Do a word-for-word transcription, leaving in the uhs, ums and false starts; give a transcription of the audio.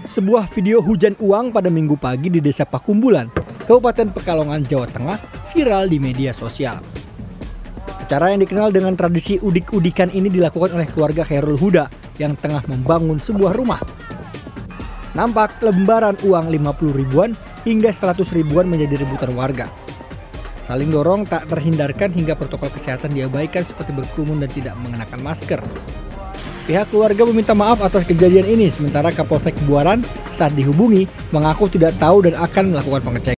Sebuah video hujan uang pada Minggu pagi di Desa Pakumbulan, Kabupaten Pekalongan, Jawa Tengah, viral di media sosial. Acara yang dikenal dengan tradisi udik-udikan ini dilakukan oleh keluarga Khairul Huda yang tengah membangun sebuah rumah. Nampak lembaran uang lima puluh ribuan hingga seratus ribuan menjadi rebutan warga. Saling dorong tak terhindarkan hingga protokol kesehatan diabaikan seperti berkerumun dan tidak mengenakan masker. Pihak keluarga meminta maaf atas kejadian ini, sementara Kapolsek Buaran saat dihubungi mengaku tidak tahu dan akan melakukan pengecekan.